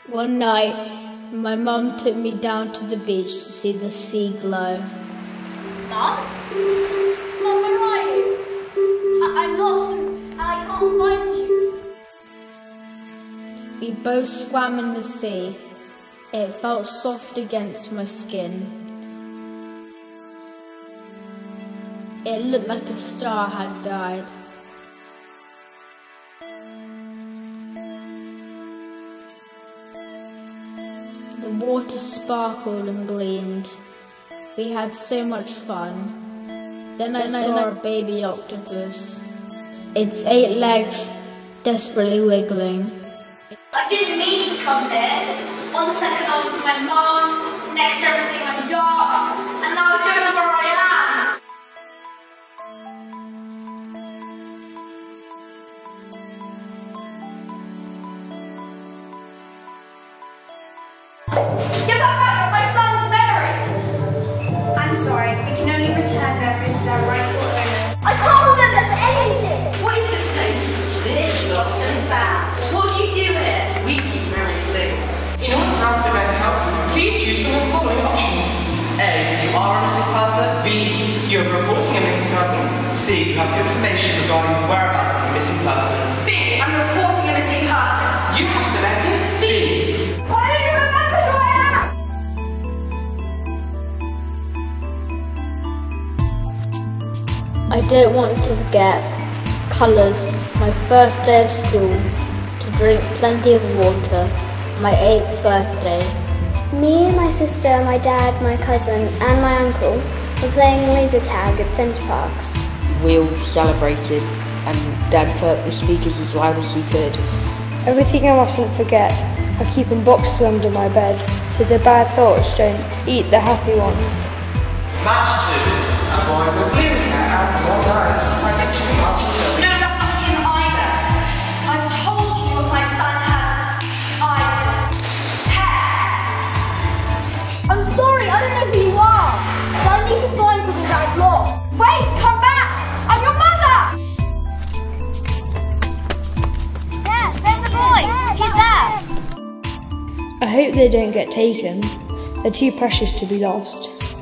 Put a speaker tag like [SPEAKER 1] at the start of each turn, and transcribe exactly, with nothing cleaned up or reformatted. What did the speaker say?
[SPEAKER 1] One night, my mum took me down to the beach to see the sea glow.
[SPEAKER 2] Mum? Mum, where are you? I I'm lost and I can't find you.
[SPEAKER 1] We both swam in the sea. It felt soft against my skin. It looked like a star had died. The water sparkled and gleamed. We had so much fun. Then I then saw I, a baby octopus. Its eight legs desperately wiggling.
[SPEAKER 2] I didn't mean to come here. One second I was with my mum, next everything went dark, and now I don't know where I am. Give that back, that's my son's Mary!
[SPEAKER 3] I'm sorry, we can only return memories to their rightful owner.
[SPEAKER 2] I can't remember anything!
[SPEAKER 4] What is this place? This is lost and found. What do you do here? We keep memories safe.
[SPEAKER 5] In order for us to best help you, please choose from the following options. A. You are a missing person. B. You are reporting a missing person. C. You have information regarding the whereabouts of a missing person.
[SPEAKER 3] B. I'm reporting a missing person.
[SPEAKER 5] You have selected B.
[SPEAKER 2] Why don't you remember who I am?
[SPEAKER 1] I don't want to forget colours, my first day of school, to drink plenty of water, my eighth birthday.
[SPEAKER 6] Me and my sister, my dad, my cousin and my uncle were playing laser tag at Centre Parks.
[SPEAKER 7] We all celebrated and Dad put the speakers as loud as he could.
[SPEAKER 8] Everything I mustn't forget, I keep in boxes under my bed so the bad thoughts don't eat the happy ones.
[SPEAKER 5] Match two. A boy was living at and one dies reciting Child's Children.
[SPEAKER 3] No, that's not him either. I've told you what my son has eyes, hair.
[SPEAKER 2] I'm sorry, I don't know who you are. So I need to find something that I've lost.
[SPEAKER 3] Wait, come back! I'm your mother!
[SPEAKER 2] Dad, there's the boy. He's there.
[SPEAKER 8] I hope they don't get taken. They're too precious to be lost.